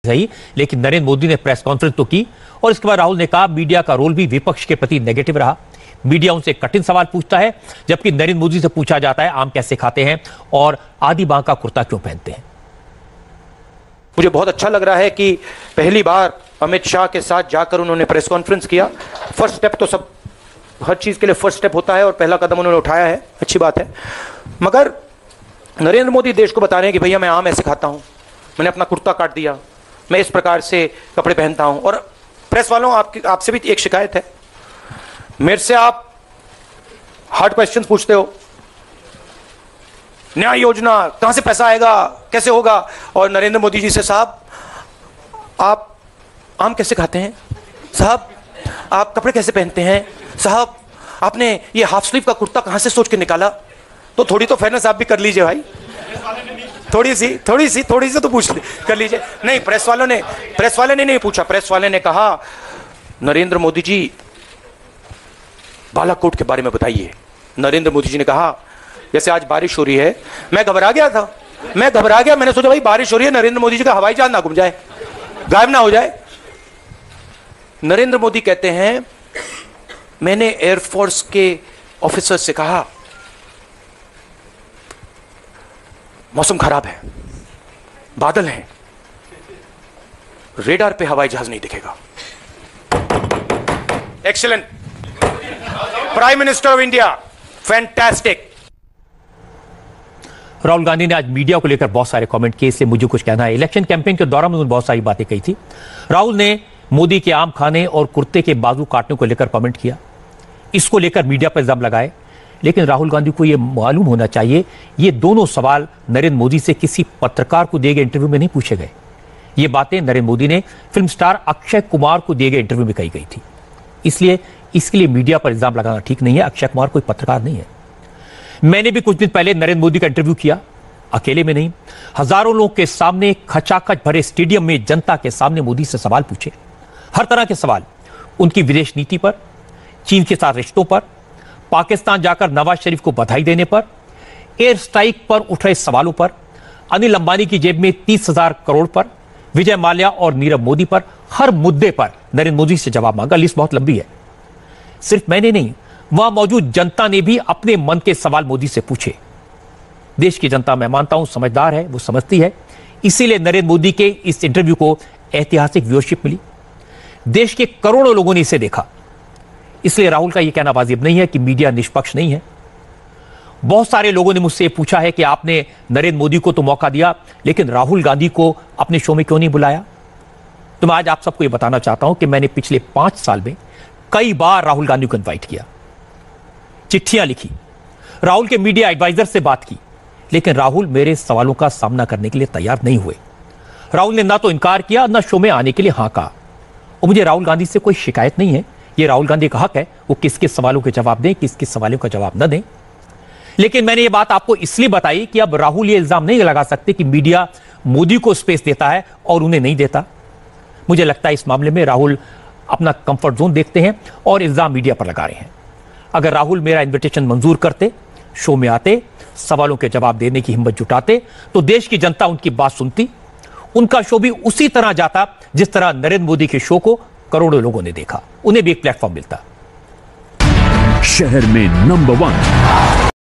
सही, लेकिन नरेंद्र मोदी ने प्रेस कॉन्फ्रेंस तो की और इसके बाद राहुल ने कहा मीडिया का रोल भी विपक्ष के प्रति नेगेटिव रहा। मीडिया उनसे कठिन सवाल पूछता है, जबकि नरेंद्र मोदी से पूछा जाता है आम कैसे खाते हैं और आधी बांह का कुर्ता क्यों पहनते हैं। मुझे बहुत अच्छा लग रहा है कि पहली बार अमित शाह के साथ जाकर उन्होंने प्रेस कॉन्फ्रेंस किया। फर्स्ट स्टेप तो सब हर चीज के लिए फर्स्ट स्टेप होता है और पहला कदम उन्होंने उठाया है, अच्छी बात है। मगर नरेंद्र मोदी देश को बता रहे हैं कि भैया मैं आम ऐसे खाता हूं, मैंने अपना कुर्ता काट दिया, मैं इस प्रकार से कपड़े पहनता हूं। और प्रेस वालों आपसे भी एक शिकायत है, मेरे से आप हार्ड क्वेश्चंस पूछते हो, न्याय योजना कहां से पैसा आएगा, कैसे होगा, और नरेंद्र मोदी जी से साहब आप आम कैसे खाते हैं, साहब आप कपड़े कैसे पहनते हैं, साहब आपने ये हाफ स्लीव का कुर्ता कहां से सोच के निकाला। तो थोड़ी तो फेयरनेस आप भी कर लीजिए भाई, थोड़ी सी तो पूछ कर लीजिए। नहीं, प्रेस वाले ने नहीं पूछा। प्रेस वाले ने कहा नरेंद्र मोदी जी बालाकोट के बारे में बताइए। नरेंद्र मोदी जी ने कहा जैसे आज बारिश हो रही है, मैं घबरा गया, मैंने सोचा भाई बारिश हो रही है, नरेंद्र मोदी जी का हवाई जहाज ना घूम जाए, गायब ना हो जाए। नरेंद्र मोदी कहते हैं मैंने एयरफोर्स के ऑफिसर से कहा मौसम खराब है, बादल हैं, रेडार पे हवाई जहाज नहीं दिखेगा। Excellent, prime minister of India, fantastic. Rahul Gandhi ने आज मीडिया को लेकर बहुत सारे कमेंट किए, इसलिए मुझे कुछ कहना है। इलेक्शन कैंपेन के दौरान उन्होंने बहुत सारी बातें कही थी। राहुल ने मोदी के आम खाने और कुर्ते के बाजू काटने को लेकर कमेंट किया, इसको लेकर मीडिया पर इल्जाम लगाए। लेकिन राहुल गांधी को यह मालूम होना चाहिए ये दोनों सवाल नरेंद्र मोदी से किसी पत्रकार को दिए गए इंटरव्यू में नहीं पूछे गए। ये बातें नरेंद्र मोदी ने फिल्म स्टार अक्षय कुमार को दिए गए इंटरव्यू में कही गई थी, इसलिए इसके लिए मीडिया पर इल्जाम लगाना ठीक नहीं है। अक्षय कुमार कोई पत्रकार नहीं है। मैंने भी कुछ दिन पहले नरेंद्र मोदी का इंटरव्यू किया, अकेले में नहीं, हजारों लोगों के सामने, खचाखच भरे स्टेडियम में जनता के सामने मोदी से सवाल पूछे, हर तरह के सवाल, उनकी विदेश नीति पर, चीन के साथ रिश्तों पर, पाकिस्तान जाकर नवाज शरीफ को बधाई देने पर, एयर स्ट्राइक पर उठ रहे सवालों पर, अनिल अंबानी की जेब में 30,000 करोड़ पर, विजय माल्या और नीरव मोदी पर, हर मुद्दे पर नरेंद्र मोदी से जवाब मांगा। लिस्ट बहुत लंबी है। सिर्फ मैंने नहीं, वहां मौजूद जनता ने भी अपने मन के सवाल मोदी से पूछे। देश की जनता, मैं मानता हूं, समझदार है, वो समझती है, इसीलिए नरेंद्र मोदी के इस इंटरव्यू को ऐतिहासिक व्यूअरशिप मिली। देश के करोड़ों लोगों ने इसे देखा। इसलिए राहुल का यह कहना वाजिब नहीं है कि मीडिया निष्पक्ष नहीं है। बहुत सारे लोगों ने मुझसे पूछा है कि आपने नरेंद्र मोदी को तो मौका दिया, लेकिन राहुल गांधी को अपने शो में क्यों नहीं बुलाया। तो मैं आज आप सबको यह बताना चाहता हूं कि मैंने पिछले 5 साल में कई बार राहुल गांधी को इनवाइट किया, चिट्ठियां लिखी, राहुल के मीडिया एडवाइजर से बात की, लेकिन राहुल मेरे सवालों का सामना करने के लिए तैयार नहीं हुए। राहुल ने ना तो इनकार किया, ना शो में आने के लिए हां कहा। और मुझे राहुल गांधी से कोई शिकायत नहीं है, यह राहुल गांधी का हक है, वो किसके सवालों के जवाब दें, किसके सवालों का जवाब न दें। लेकिन मैंने ये बात आपको इसलिए बताई कि अब राहुल ये इल्जाम नहीं लगा सकते कि मीडिया मोदी को स्पेस देता है और उन्हें नहीं देता। मुझे लगता है इस मामले में राहुल अपना कंफर्ट जोन देखते हैं और इल्जाम मीडिया पर लगा रहे हैं। अगर राहुल मेरा इन्विटेशन मंजूर करते, शो में आते, सवालों के जवाब देने की हिम्मत जुटाते, तो देश की जनता उनकी बात सुनती, उनका शो भी उसी तरह जाता जिस तरह नरेंद्र मोदी के शो को करोड़ों लोगों ने देखा, उन्हें भी एक प्लेटफॉर्म मिलता। शहर में नंबर 1